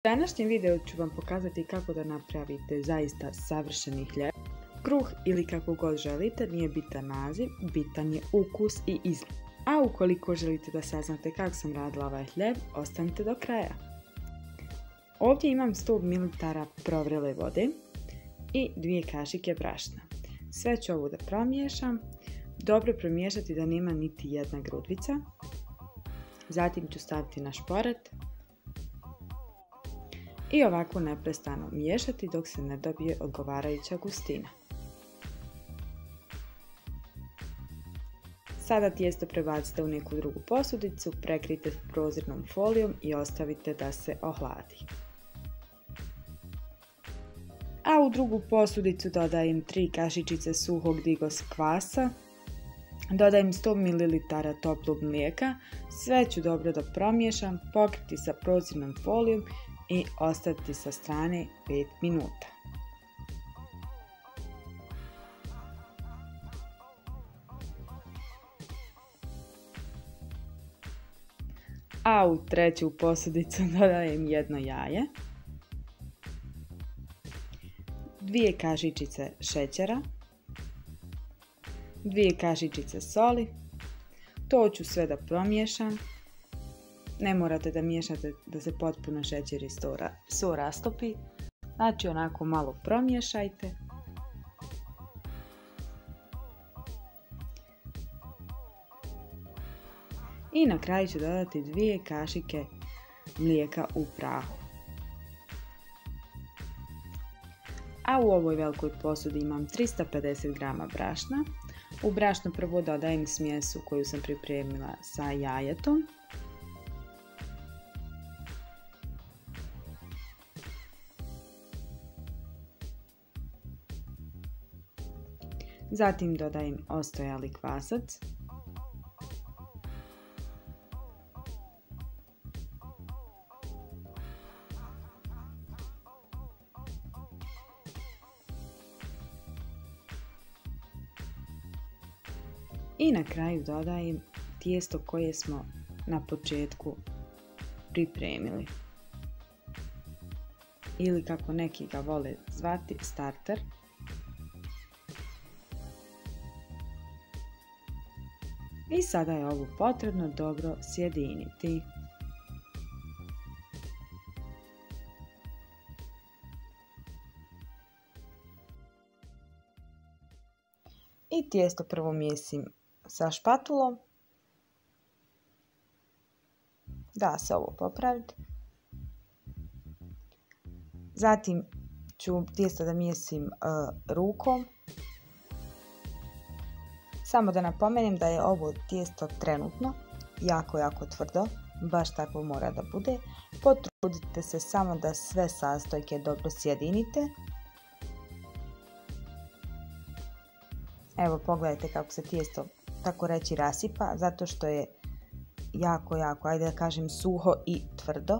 U današnjem videu ću vam pokazati kako da napravite zaista savršeni hljeb. Kruh ili kako god želite, nije bitan naziv, bitan je ukus i izgled. A ukoliko želite da saznate kako sam radila ovaj hljeb, ostanite do kraja. Ovdje imam 100 ml provrele vode i 2 kašike brašna. Sve ću ovo da promiješam. Dobro promiješati da nema niti jedna grudvica. Zatim ću staviti na šporet i ovako neprestano miješati dok se ne dobije odgovarajuća gustina. Sada tijesto prebacite u neku drugu posudicu, prekrijte prozirnom folijom i ostavite da se ohladi. A u drugu posudicu dodajem 3 kašičice suhog digos kvasa, dodajem 100 ml toplog mlijeka, sve ću dobro da promiješam, pokriti sa prozirnom folijom i ostaviti sa strane 5 minuta. A u treću posudicu dodajem 1 jaje, 2 kašičice šećera, 2 kašičice soli. To ću sve da promiješam. Ne morate da miješate da se potpuno šećer i so rastopi. Znači onako malo promiješajte. I na kraju ću dodati 2 kašike mlijeka u prahu. A u ovoj velikoj posudi imam 350 g brašna. U brašno prvo dodajem smjesu koju sam pripremila sa jajetom. Zatim dodajem ostojali kvasac. I na kraju dodajem tijesto koje smo na početku pripremili. Ili kako neki ga vole zvati, starter. I sada je ovo potrebno dobro sjediniti. I tijesto prvo mijesim sa špatulom. Da se ovo popraviti. Zatim ću tijesto da mijesim rukom. Samo da napomenem da je ovo tijesto trenutno jako tvrdo. Baš tako mora da bude. Potrudite se samo da sve sastojke dobro sjedinite. Evo pogledajte kako se tijesto tako reći rasipa, zato što je jako, ajde da kažem, suho i tvrdo.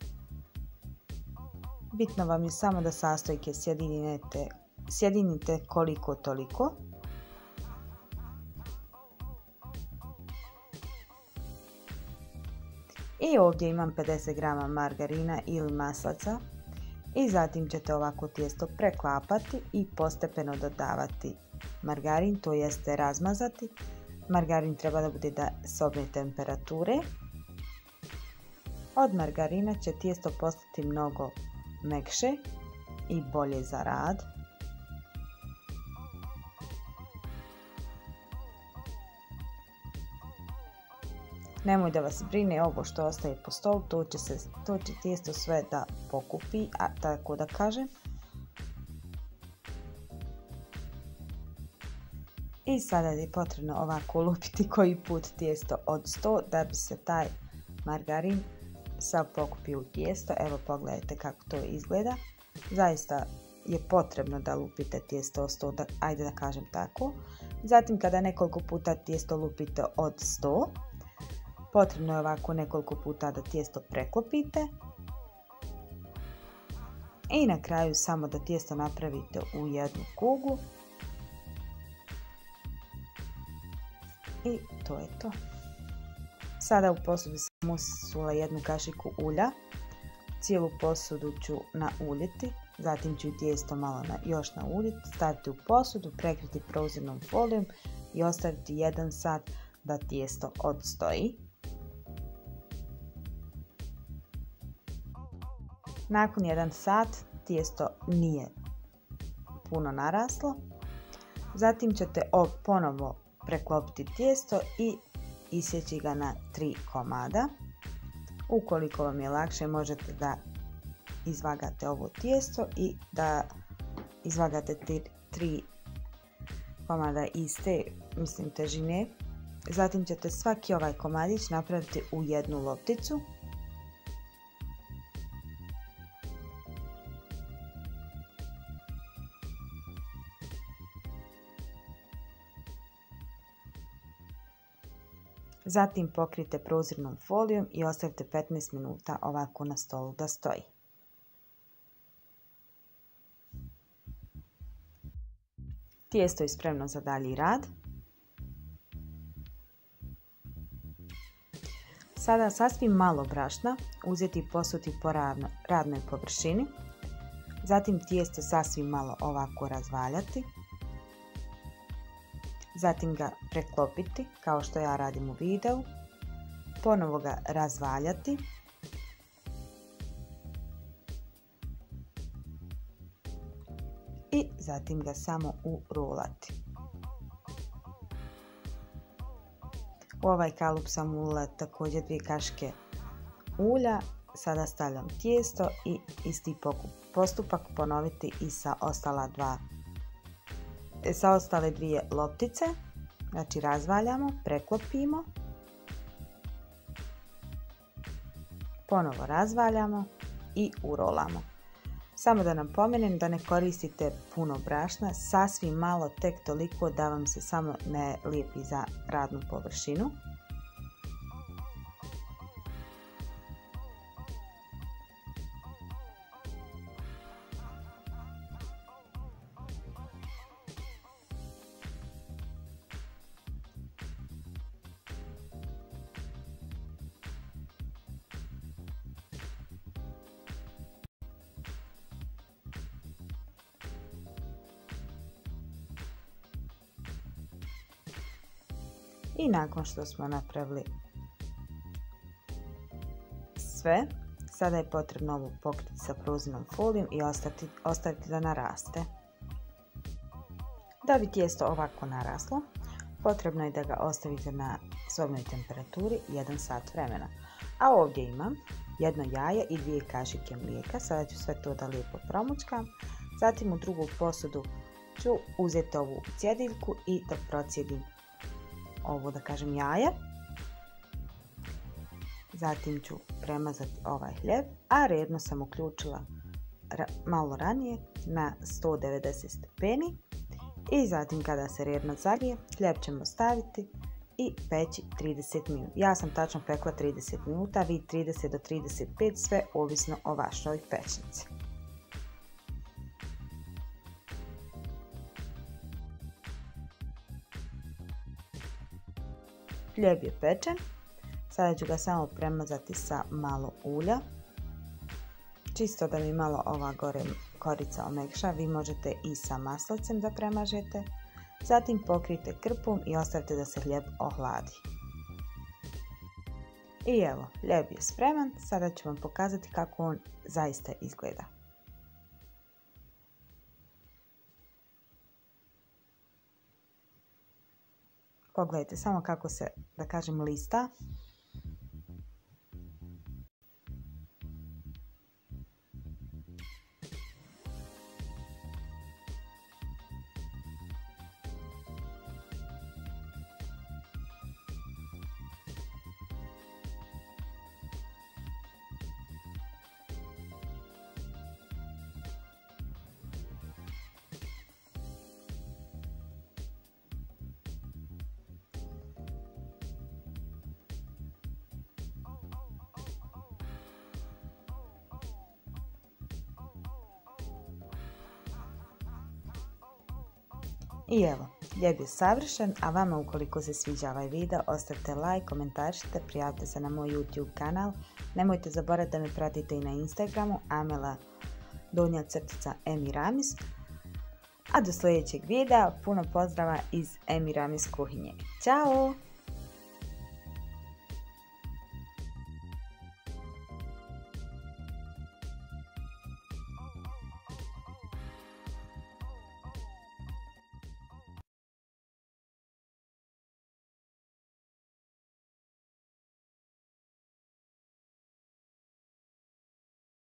Bitno vam je samo da sastojke sjedinite koliko toliko. I ovdje imam 50 g margarina ili maslaca. I zatim ćete ovako tijesto preklapati i postepeno dodavati margarin, to jeste razmazati. Margarin treba da bude sobne temperature. Od margarina će tijesto postati mnogo mekše i bolje za rad. Nemoj da vas brine ovo što ostaje po stolu, to će tijesto sve da pokupi, tako da kažem. I sada je potrebno ovako lupiti koji put tijesto od 100 da bi se taj margarin sav pokupio u tijesto. Evo pogledajte kako to izgleda. Zaista je potrebno da lupite tijesto od 100, ajde da kažem tako. Zatim kada nekoliko puta tijesto lupite od 100, potrebno je ovako nekoliko puta da tijesto preklopite. I na kraju samo da tijesto napravite u jednu kugu. I to je to. Sada u posudu sam usula 1 kašiku ulja. cijelu posudu ću nauljiti, zatim ću tijesto malo još nauljiti, staviti u posudu, prekriti prozirnom folijom i ostaviti 1 sat da tijesto odstoji. Nakon 1 sat tijesto nije puno naraslo. Zatim ćete ponovo preklopiti tijesto i isjeći ga na 3 komada. Ukoliko vam je lakše, možete da izvagate ovo tijesto i da izvagate 3 komada iste, težine. Zatim ćete svaki ovaj komadić napraviti u jednu lopticu. Zatim pokrijte prozirnom folijom i ostavite 15 minuta ovako na stolu da stoji. Tijesto je spremno za dalji rad. Sada sasvim malo brašna uzeti i posuti po radnoj površini. Zatim tijesto sasvim malo ovako razvaljati. Zatim ga preklopiti kao što ja radim u videu. Ponovo ga razvaljati. I zatim ga samo urolati. U ovaj kalup sam ulila također 2 kašike ulja. Sada stavljam tijesto i isti postupak ponoviti i sa ostale 2 loptice. Znači razvaljamo, preklopimo, ponovo razvaljamo i urolamo. Samo da napomenem da ne koristite puno brašna, sasvim malo, tek toliko da vam se samo ne lijepi za radnu površinu. I nakon što smo napravili sve, sada je potrebno ovo pokriti sa prozirnom folijom i ostaviti da naraste. Da bi tijesto ovako naraslo, potrebno je da ga ostavite na sobnoj temperaturi 1 sat vremena. A ovdje imam 1 jaje i 2 kašike mlijeka. Sada ću sve to da lijepo promućkam. Zatim u drugu posudu ću uzeti ovu cjediljku i da procijedim ovo, da kažem, jaje. Zatim ću premazati ovaj hljeb, a redno sam uključila malo ranije na 190 stepeni. I zatim kada se redno zalije, hljeb ćemo staviti i peći 30 minuta. Ja sam tačno pekla 30 minuta, vi 30 do 35, sve ovisno o vašoj pećnici. Hljeb je pečen, sada ću ga samo premazati sa malo ulja, čisto da mi malo ova gore korica omekša. Vi možete i sa maslicem da premažete. Zatim pokrijte krpom i ostavite da se hljeb ohladi. I evo, hljeb je spreman, sada ću vam pokazati kako on zaista izgleda. Pogledajte samo kako se, da kažem, lista. I evo, Jeb je savršen, a vama ukoliko se sviđa ovaj video, ostavite like, komentaršite, prijavite se na moj YouTube kanal. Nemojte zaboraviti da me pratite i na Instagramu Amela_Emiramis. A do sljedećeg videa, puno pozdrava iz Emiramis kuhinje. Ćao!